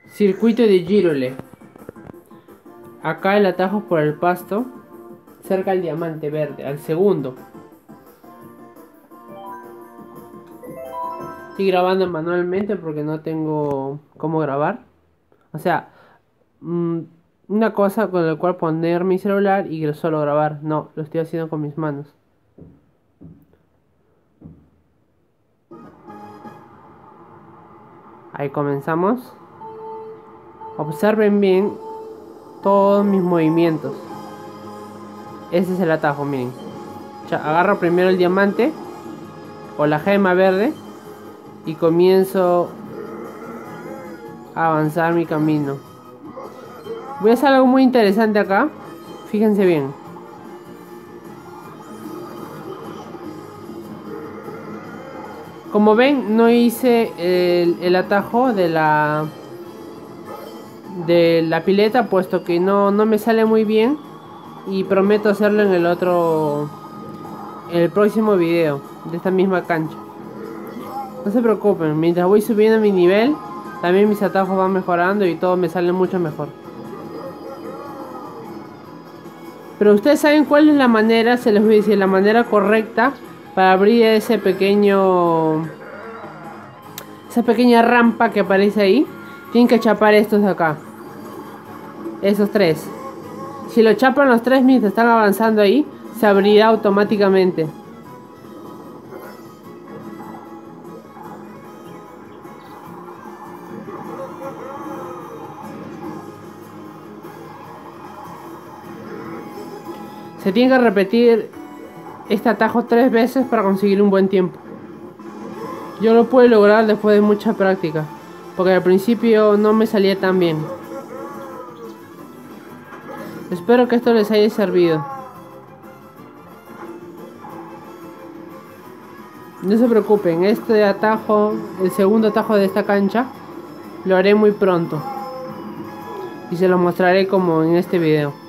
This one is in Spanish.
Circuito de Girole. Acá el atajo por el pasto. Cerca al diamante verde, al segundo. Estoy grabando manualmente porque no tengo cómo grabar. O sea, una cosa con la cual poner mi celular y solo grabar. No, lo estoy haciendo con mis manos. Ahí comenzamos. Observen bien todos mis movimientos. Ese es el atajo, miren. Agarro primero el diamante o la gema verde y comienzo a avanzar mi camino. Voy a hacer algo muy interesante acá. Fíjense bien. Como ven, no hice el atajo de la pileta, puesto que no me sale muy bien. Y prometo hacerlo en el próximo video de esta misma cancha. No se preocupen, mientras voy subiendo mi nivel, también mis atajos van mejorando y todo me sale mucho mejor. Pero ustedes saben cuál es la manera, se les voy a decir, la manera correcta para abrir esa pequeña rampa que aparece ahí. Tienen que chapar estos de acá. Esos tres. Si lo chapan los tres mientras están avanzando ahí, se abrirá automáticamente. Se tiene que repetir este atajo 3 veces para conseguir un buen tiempo. Yo lo pude lograr después de mucha práctica, porque al principio no me salía tan bien. Espero que esto les haya servido. No se preocupen, este atajo, el segundo atajo de esta cancha, lo haré muy pronto. Y se lo mostraré como en este video.